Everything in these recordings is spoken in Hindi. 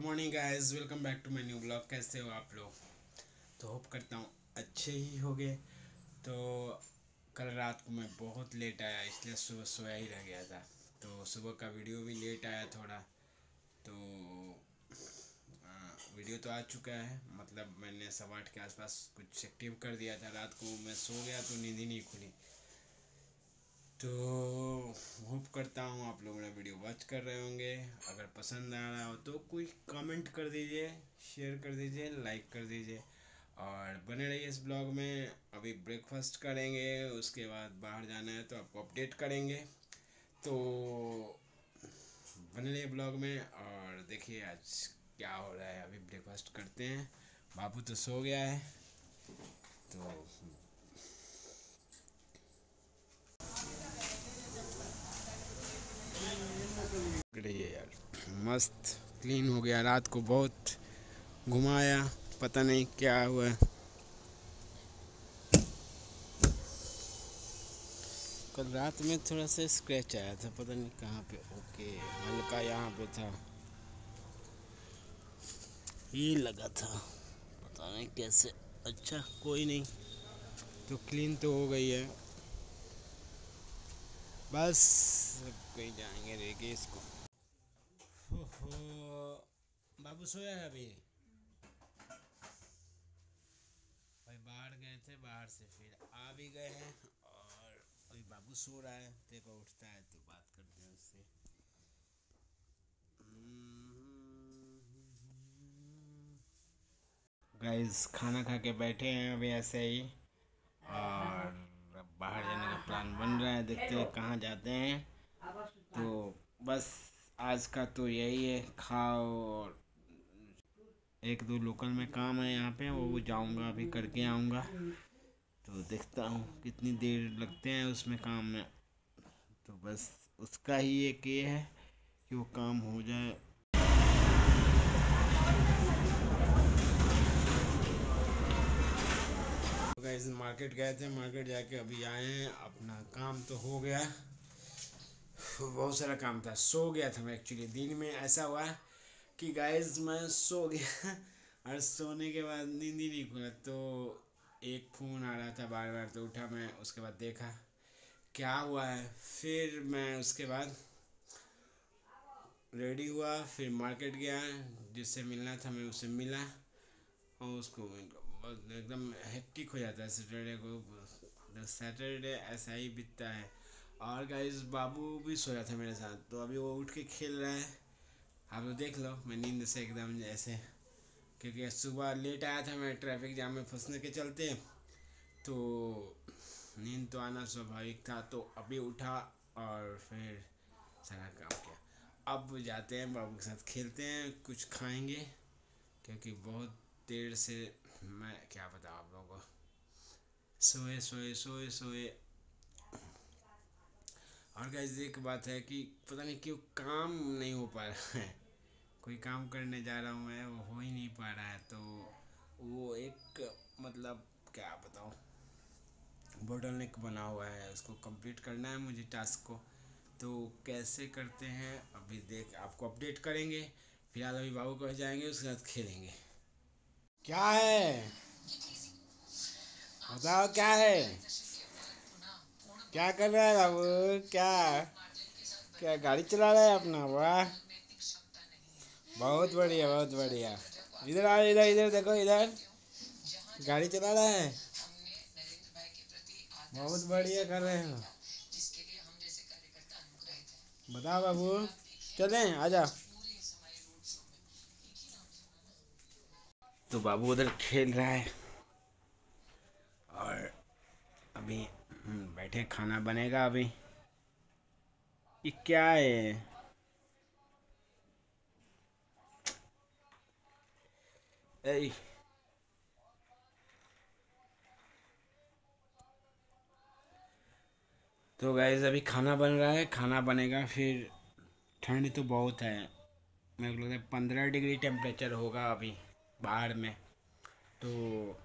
Morning guys, welcome back to my new blog. कैसे हो आप लोग? तो होप करता हूँ अच्छे ही होगे। तो कल रात को मैं बहुत लेट आया, इसलिए सुबह सोया ही रह गया था। तो सुबह का वीडियो भी लेट आया थोड़ा। तो वीडियो तो आ चुका है, मतलब मैंने 8:15 के आसपास कुछ एक्टिव कर दिया था। रात को मैं सो गया तो नींद ही नहीं खुली। तो होप करता हूँ आप लोग मेरा वीडियो वॉच कर रहे होंगे। अगर पसंद आ रहा हो तो कोई कमेंट कर दीजिए, शेयर कर दीजिए, लाइक कर दीजिए और बने रहिए इस ब्लॉग में। अभी ब्रेकफास्ट करेंगे, उसके बाद बाहर जाना है तो आपको अपडेट करेंगे। तो बने रहिए ब्लॉग में और देखिए आज क्या हो रहा है। अभी ब्रेकफास्ट करते हैं। बाबू तो सो गया है। तो रहिए यार, मस्त क्लीन हो गया। रात को बहुत घुमाया, पता नहीं क्या हुआ। कल रात में थोड़ा सा स्क्रैच आया था, पता नहीं कहाँ पे। ओके, हल्का यहाँ पे था, ये लगा था, पता नहीं कैसे। अच्छा कोई नहीं, तो क्लीन तो हो गई है। बस अब कहीं जाएंगे, रेगे इसको। हो बाबू सोया है अभी? भाई बाहर गए थे, बाहर से फिर आ भी गए हैं और अभी बाबू सो रहा है। देखो उठता है तो बात करते हैं उससे। गाइस खाना खा के बैठे हैं अभी ऐसे ही, और अब बाहर जाने का प्लान बन रहा है। देखते हैं कहाँ जाते हैं। तो बस आज का तो यही है, खाओ। और एक दो लोकल में काम है यहाँ पे, वो जाऊँगा अभी, करके आऊँगा। तो देखता हूँ कितनी देर लगते हैं उसमें काम में। तो बस उसका ही एक ये है कि वो काम हो जाए। गाइस मार्केट गए थे, मार्केट जाके अभी आए हैं। अपना काम तो हो गया, बहुत सारा काम था। सो गया था मैं एक्चुअली। दिन में ऐसा हुआ कि गाइस मैं सो गया और सोने के बाद नींद ही नहीं खुला। तो एक फ़ोन आ रहा था बार बार, तो उठा मैं, उसके बाद देखा क्या हुआ है। फिर मैं उसके बाद रेडी हुआ, फिर मार्केट गया, जिससे मिलना था मैं उससे मिला। और उसको एकदम हेक्टिक हो जाता है सैटरडे को। सैटरडे ऐसा ही बीतता है। और गाइस बाबू भी सोया था मेरे साथ, तो अभी वो उठ के खेल रहा है। आप लोग देख लो, मैं नींद से एकदम ऐसे, क्योंकि सुबह लेट आया था मैं ट्रैफिक जाम में फंसने के चलते। तो नींद तो आना स्वाभाविक था। तो अभी उठा और फिर सारा काम किया। अब जाते हैं बाबू के साथ, खेलते हैं, कुछ खाएंगे, क्योंकि बहुत देर से, मैं क्या बताऊँ आप लोगों को, सोए सोए सोए सोए। और गाइस एक बात है कि पता नहीं क्यों काम नहीं हो पा रहा है। कोई काम करने जा रहा हूँ मैं, वो हो ही नहीं पा रहा है। तो वो एक, मतलब क्या बताऊँ, बोटलनेक बना हुआ है, उसको कंप्लीट करना है मुझे टास्क को। तो कैसे करते हैं अभी देख आपको अपडेट करेंगे। फिलहाल अभी बाबू को जाएंगे, उसके साथ खेलेंगे। क्या है, बताओ क्या है, क्या कर रहा है बाबू? क्या क्या गाड़ी चला रहा है अपना? वाह, बहुत बढ़िया बहुत बढ़िया। इधर आओ, इधर इधर देखो, इधर गाड़ी चला रहा है। बहुत बढ़िया कर रहे हो। बताओ बाबू, चलें, आजा। तो बाबू उधर खेल रहा है और अभी बैठे, खाना बनेगा अभी। ये क्या है? ए, तो गाइस अभी खाना बन रहा है, खाना बनेगा फिर। ठंड तो बहुत है, मेरे को लगता है 15 डिग्री टेम्परेचर होगा अभी बाहर में। तो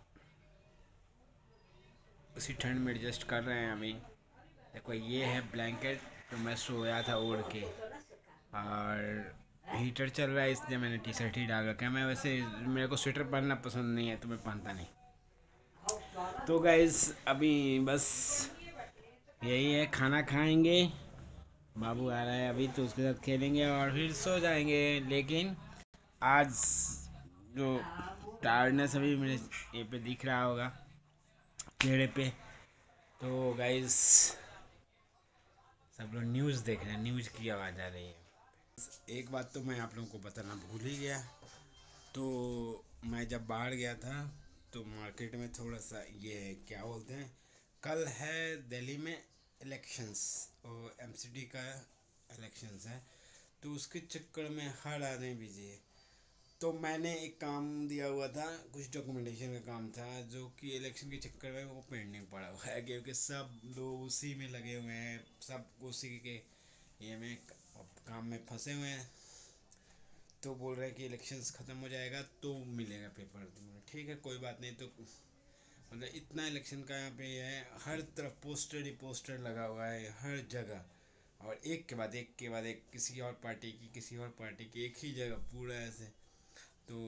उसी ठंड में एडजस्ट कर रहे हैं अभी। देखो ये है ब्लैंकेट, तो मैं सोया था ओढ़ के। और हीटर चल रहा है इसलिए मैंने टी शर्ट ही डाल रखा है। मैं वैसे मेरे को स्वेटर पहनना पसंद नहीं है तो मैं पहनता नहीं। तो गाइस अभी बस यही है, खाना खाएंगे, बाबू आ रहा है अभी तो उसके साथ खेलेंगे और फिर सो जाएंगे। लेकिन आज जो टायर्डनेस अभी मेरे ये पे दिख रहा होगा चेहरे पे, तो गाइस सब लोग न्यूज़ देख रहे हैं, न्यूज़ की आवाज़ आ रही है। एक बात तो मैं आप लोगों को बताना भूल ही गया। तो मैं जब बाहर गया था तो मार्केट में थोड़ा सा ये क्या बोलते हैं, कल है दिल्ली में इलेक्शंस और एमसीडी का इलेक्शंस है, तो उसके चक्कर में हर आदमी बिजी है। तो मैंने एक काम दिया हुआ था, कुछ डॉक्यूमेंटेशन का काम था जो कि इलेक्शन के चक्कर में वो पेंडिंग पड़ा हुआ है, क्योंकि सब लोग उसी में लगे हुए हैं, सब उसी के ये में काम में फंसे हुए हैं। तो बोल रहे हैं कि इलेक्शंस ख़त्म हो जाएगा तो मिलेगा पेपर। ठीक है कोई बात नहीं। तो मतलब इतना इलेक्शन का यहाँ पे है, हर तरफ पोस्टर ही पोस्टर लगा हुआ है हर जगह, और एक के बाद एक के बाद एक, किसी और पार्टी की किसी और पार्टी की, एक ही जगह पूरा ऐसे। तो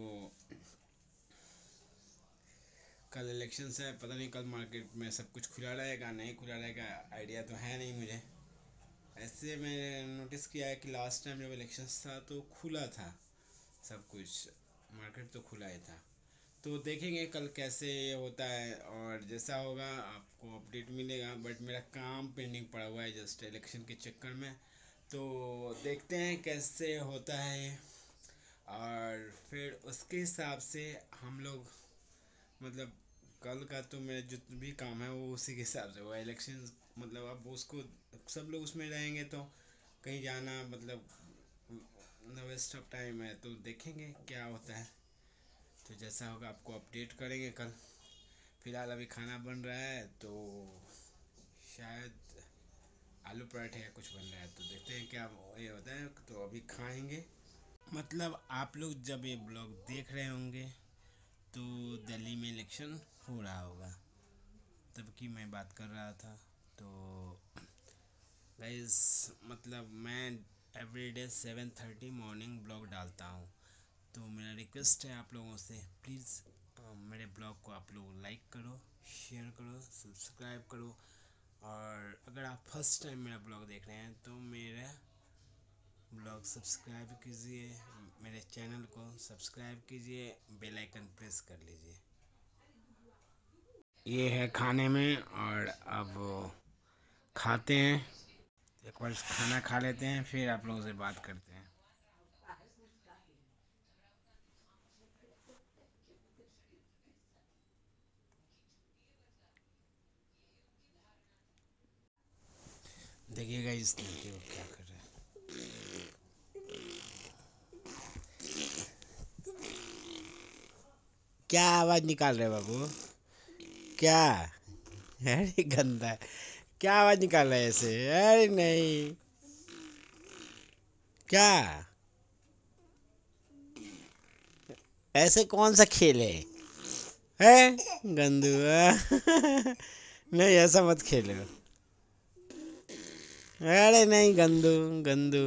कल इलेक्शंस है, पता नहीं कल मार्केट में सब कुछ खुला रहेगा नहीं खुला रहेगा, आइडिया तो है नहीं मुझे। ऐसे मैंने नोटिस किया है कि लास्ट टाइम जब इलेक्शंस था तो खुला था सब कुछ, मार्केट तो खुला ही था। तो देखेंगे कल कैसे ये होता है, और जैसा होगा आपको अपडेट मिलेगा। बट मेरा काम पेंडिंग पड़ा हुआ है जस्ट इलेक्शन के चक्कर में, तो देखते हैं कैसे होता है ये, और फिर उसके हिसाब से हम लोग मतलब कल का तो मेरा जो भी काम है वो उसी के हिसाब से हुआ इलेक्शन। मतलब अब उसको सब लोग उसमें रहेंगे तो कहीं जाना मतलब वेस्ट ऑफ टाइम है, तो देखेंगे क्या होता है। तो जैसा होगा आपको अपडेट करेंगे कल। फिलहाल अभी खाना बन रहा है तो शायद आलू पराठे या कुछ बन रहा है, तो देखते हैं क्या ये होता है। तो अभी खाएंगे। मतलब आप लोग जब ये ब्लॉग देख रहे होंगे तो दिल्ली में इलेक्शन हो रहा होगा, तब की मैं बात कर रहा था। तो गाइस मतलब मैं एवरीडे 7:30 मॉर्निंग ब्लॉग डालता हूँ, तो मेरा रिक्वेस्ट है आप लोगों से, प्लीज़ मेरे ब्लॉग को आप लोग लाइक करो, शेयर करो, सब्सक्राइब करो। और अगर आप फर्स्ट टाइम मेरा ब्लॉग देख रहे हैं तो मेरा ब्लॉग सब्सक्राइब कीजिए, मेरे चैनल को सब्सक्राइब कीजिए, बेल आइकन प्रेस कर लीजिए। ये है खाने में, और अब खाते हैं। एक बार खाना खा लेते हैं फिर आप लोगों से बात करते हैं। देखिएगा इस लड़के को क्या कर रहा है। क्या आवाज़ निकाल रहे बाबू, क्या? अरे गंदा है, क्या आवाज़ निकाल रहा है ऐसे? अरे नहीं, क्या ऐसे कौन सा खेल है गंदू नहीं ऐसा मत खेलो। अरे नहीं गंदू, गंदू।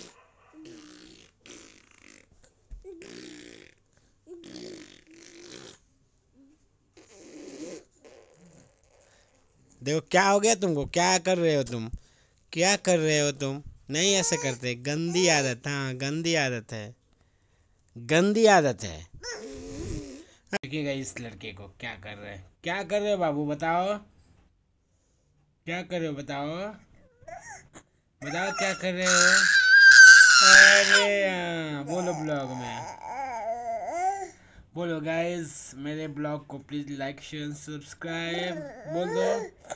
देखो क्या हो गया तुमको, क्या कर रहे हो तुम, क्या कर रहे हो तुम? नहीं ऐसे करते, गंदी आदत, हाँ गंदी आदत है, गंदी आदत है। देखिएगा इस लड़के को क्या कर रहे हैं, क्या कर रहे हो बाबू बताओ, क्या कर रहे हो बताओ, बताओ क्या कर रहे हो? अरे हाँ, बोलो ब्लॉग में, बोलो गाइस मेरे ब्लॉग को प्लीज लाइक शेयर सब्सक्राइब बोलो।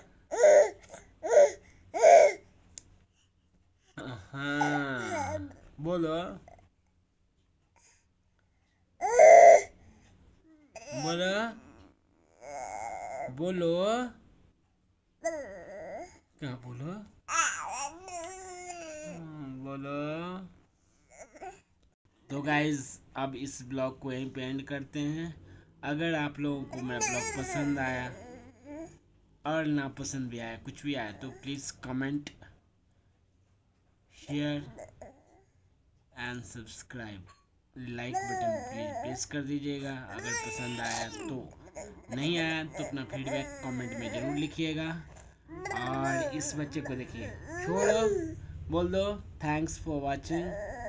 हाँ बोलो, बोलो, बोलो, क्या बोलो, बोलो। तो गाइज अब इस ब्लॉग को यहीं पे एंड करते हैं। अगर आप लोगों को मेरा ब्लॉग पसंद आया और ना पसंद भी आया, कुछ भी आया, तो please comment, share and subscribe. Like button please press कर दीजिएगा अगर पसंद आया तो। नहीं आया तो अपना फीडबैक कमेंट में ज़रूर लिखिएगा। और इस बच्चे को देखिए, छोड़ो, बोल दो थैंक्स फॉर वाचिंग।